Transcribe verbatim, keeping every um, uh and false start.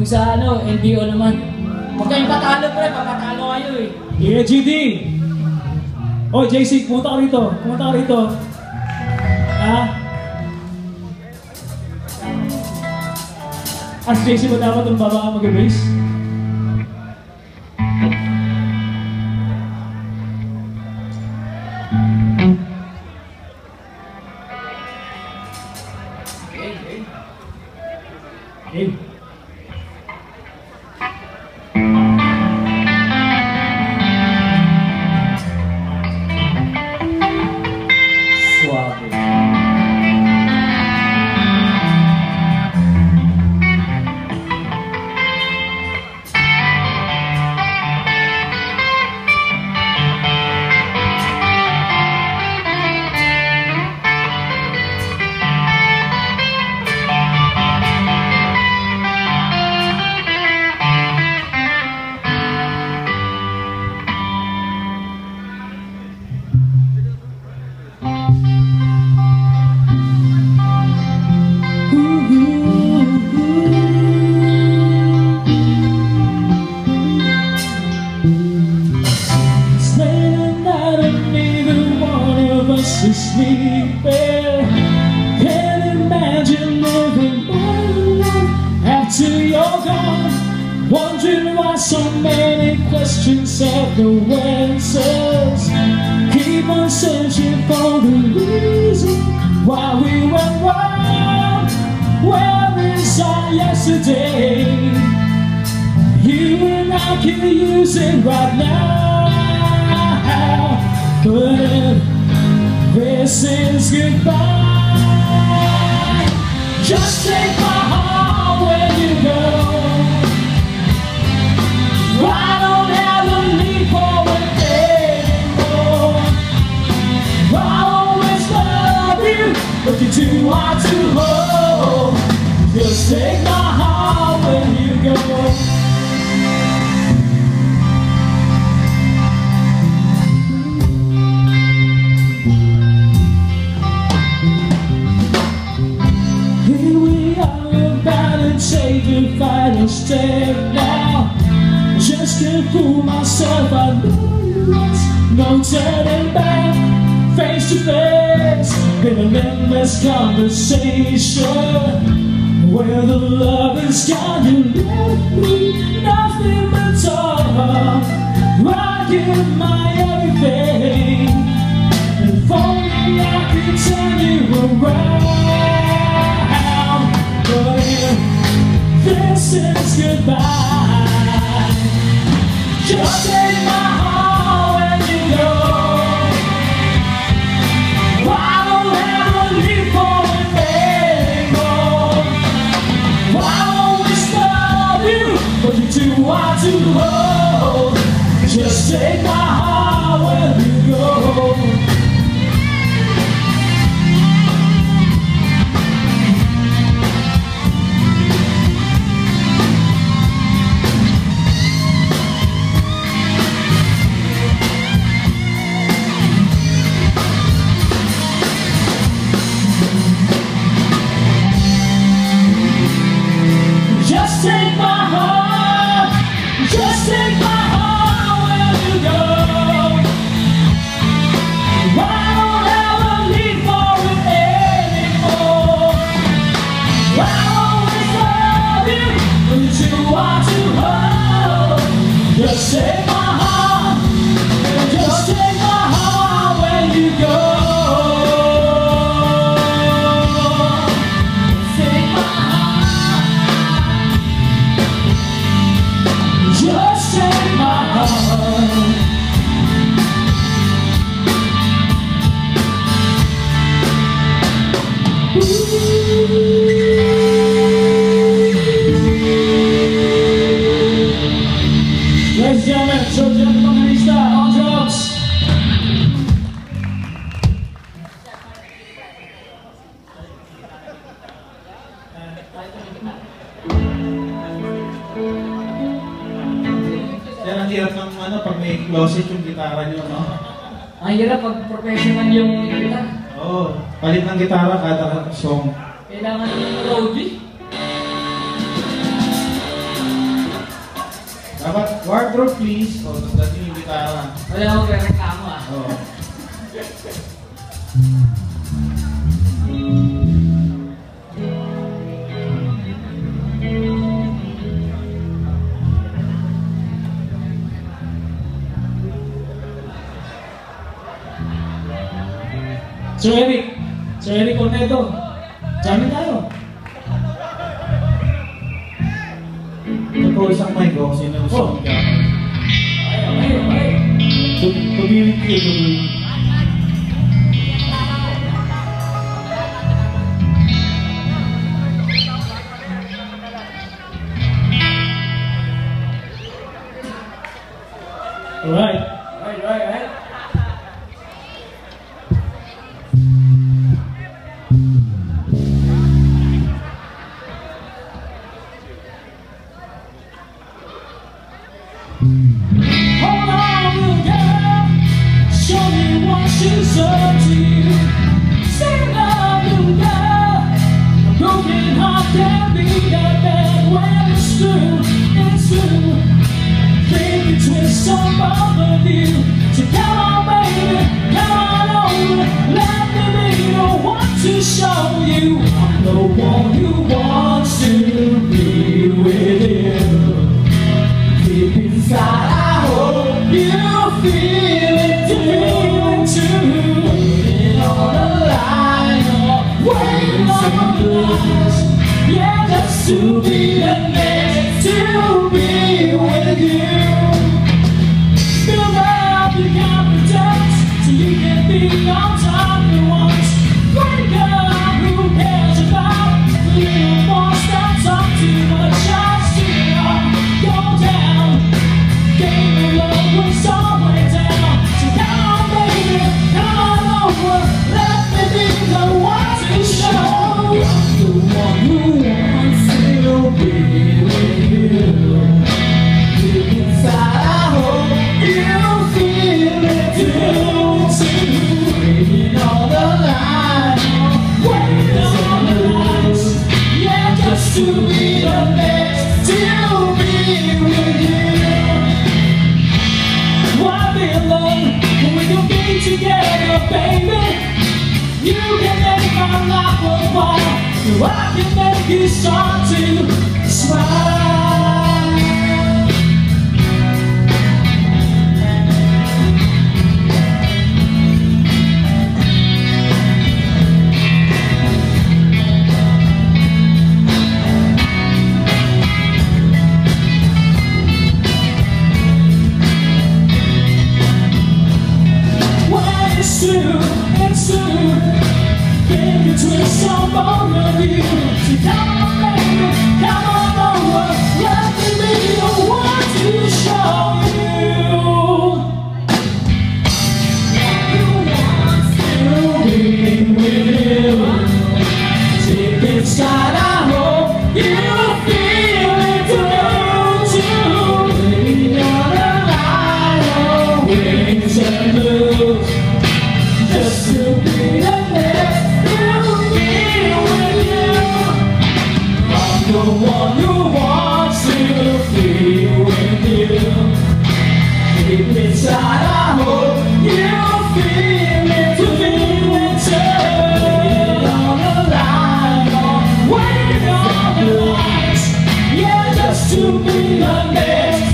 Yung sa ano, N B O naman. Huwag kayong patalo pre, papatalo kayo eh. Yeah, G D! Oh, J C, pumunta ka rito. Pumunta ka rito. Ha? As J C mo dapat ang baba ka mag-base? Hey. Suave. Sleeping, can't imagine living my life after you're gone. Wondering why so many questions have no answers. Keep on searching for the reason why we went wrong. Where is our yesterday? You and I can use it right now, but this is goodbye. Just take my heart when you go. I don't have a need for it anymore. I'll always love you, but you're too hard to hold. Just take my heart when you go. Take the final step now. Just can't fool myself, I know it's no turning back. Face to face, in an endless conversation, where the love is gone, you left me nothing but talk. I give my everything, if only I could turn you around. But this is goodbye. Just take my heart when you go. I don't have a need for it anymore. I'll always love you, but you're too hard to hold. Just take my heart when you go. Just take my heart, just take my heart when you go. Take my heart, just take my heart. Ladies and gentlemen, Georgia Evangelista on drums. Yan ang hirap ng ano, pag may closet yung gitara nyo, no? Ang hirap pag professional yung gitara. Oo, oh, palit ng gitara kada song. Kailangan ng roadie. Backdrop please. O, tapos dati yung gitara. Wala akong reklamo ah. Oo. Sir Eric, Sir Eric Corneto, jamming tayo. Ito po isang mic ko kasi nagusto Oh. kong gitara. Okay, okay, okay. Tubirin kayo, tubirin. Alright, alright, alright, alright. Hold on, little girl, show me what she's up to. Sing love, little girl, a broken heart can be that bad when it's true, it's true. Think you twist some of you. So come on, baby, come on over. Let me be the one to show you I'm the one who wants to be with you. Deep inside, I hope you feel it too. Waiting on the line, waiting on the line. Yeah, just to be the next to be with you. Build up your confidence so you can be on top at once. Great girl, who cares about the little ones that talk too much? Just to go down. Game of love was always down. So come on, baby, come on over. Let me be the one to show I'm the one who wants to be with you. Deep inside, I hope you feel it too. Waiting on the line, waiting on the lines. Yeah, just to be the next to be with you. Why be alone when we can be together, baby? You can make my life worthwhile, so I can make you start to smile. When it's true, it's true. Can you twist some more of you? So come on, baby, come on over. Let me be the one to show you. Who wants to be with you? Deep inside, I hope you feel it too. Waiting on the line, oh, wings and blues. Just to be the next to be with you. I'm the one who wants to be with you. Deep inside, I hope you feel it too. Waiting on the line, oh, waiting on the lines. Yeah, just to be the next